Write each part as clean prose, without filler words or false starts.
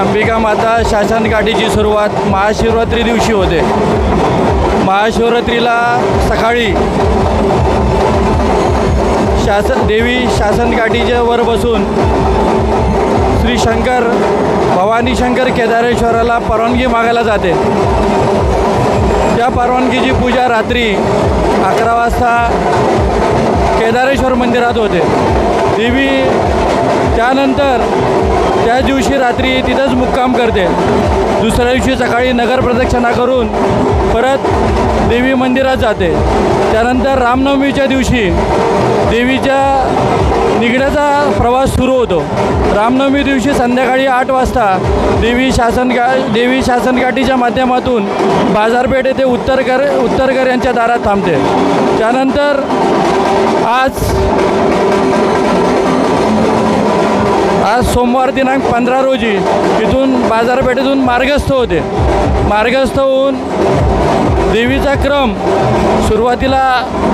अंबिका माता शासन घाटीची सुरुवात महाशिवरात्री दिवशी होते। महाशिवरात्रीला सकाळी देवी शासन घाटीच्या वर बसून श्री शंकर भवानी शंकर केदारेश्वराला परवानगी मागायला जाते। त्या परवानगीची पूजा रात्री 11 वाजता केदारेश्वर मंदिरात होते। देवी त्यानंतर त्या दिवशी रात्री तिथंच मुक्काम करते। दुसऱ्या दिवशी सकाळी नगर प्रदक्षिणा करून परत देवी मंदिरात जाते। त्यानंतर रामनवमीच्या दिवशी देवीच्या निघण्याचा प्रवास सुरू होतो। रामनवमी दिवशी संध्याकाळी 8 वाजता देवी शासन घाटीच्या माध्यमातून बाजारपेठ येथे उत्तरकर यांच्या दारात थांबते। त्यानंतर आज सोमवार दिनांक 15 रोजी इथून बाजारपेठेतून मार्गस्थ होते। मार्गस्थ होऊन देवीचा क्रम सुरुवातीला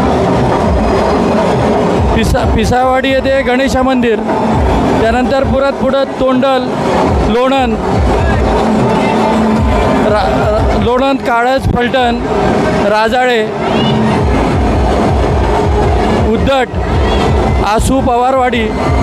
पिसावाडी येथे गणेश मंदिर, त्यानंतर पुढं तोंडल, लोणंद, काळज, फलटण, राजाळे, उद्धट, आसू, पवारवाडी,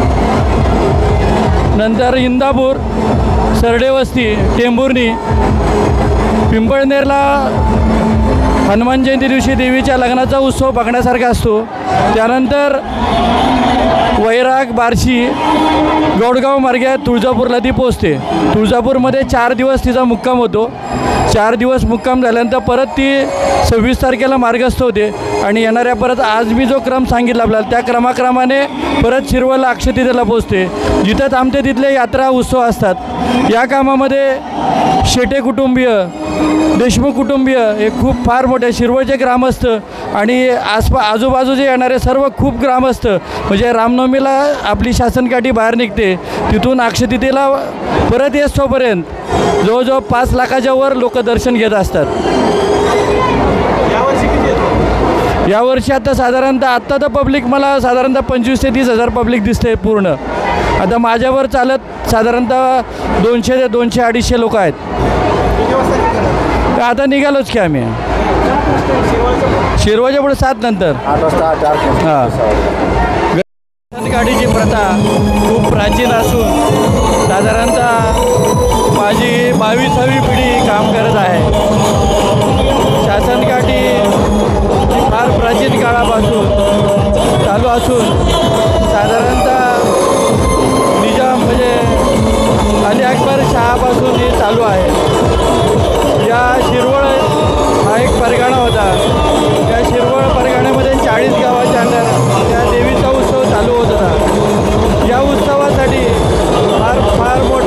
नंतर इंदापूर, सरडेवस्ती, टेंभुर्णी, पिंपळनेरला हनुमान जयंती दिवशी देवीच्या लग्नाचा उत्सव बघण्यासारखा असतो। त्यानंतर वैराग, बार्शी, गौडगाव मार्गे तुळजापूरला ती पोचते। तुळजापूरमध्ये 4 दिवस तिचा मुक्काम होतो। 4 दिवस मुक्काम झाल्यानंतर परत ती 26 तारखेला मार्गस्थ होते आणि येणाऱ्या परत आज मी जो क्रम सांगितला आपल्याला त्या क्रमाक्रमाने परत शिरवळला अक्षतिथीला पोचते, जिथं थांबते तिथले यात्रा उत्सव असतात। या कामामध्ये शेटे कुटुंबीय, देशमुख कुटुंबीय हे खूप फार मोठे शिरवळचे ग्रामस्थ आणि आजूबाजूचे येणारे सर्व खूप ग्रामस्थ, म्हणजे रामनवमीला आपली शासनकाठी बाहेर निघते, तिथून अक्षतिथीला परत येतोपर्यंत जवळजवळ 5 लाखाच्या वर लोक दर्शन घेत असतात। यावर्षी आता साधारणतः आत्ता तर पब्लिक मला साधारणतः 25,000 ते 30,000 पब्लिक दिसते पूर्ण। आता माझ्यावर चालत साधारणतः 200 ते 200-250 लोक आहेत। आता निघालोच की आम्ही शिरवाच्या पुढे 7 नंतर 8 वाजता। हां, गाडीची प्रथा खूप प्राचीन असून साधारणतः माझी 22वी पिढी काम करत आहे। शासनकाठी फार प्राचीन काळापासून चालू असून साधारणतः निजाम म्हणजे अली अकबर शहापासून हे चालू आहे। या शिरवळ हा एक परगणा होता। त्या शिरवळ परगण्यामध्ये 40 गावाच्या अंडर त्या देवीचा उत्सव चालू होत होता। या उत्सवासाठी फार मोठा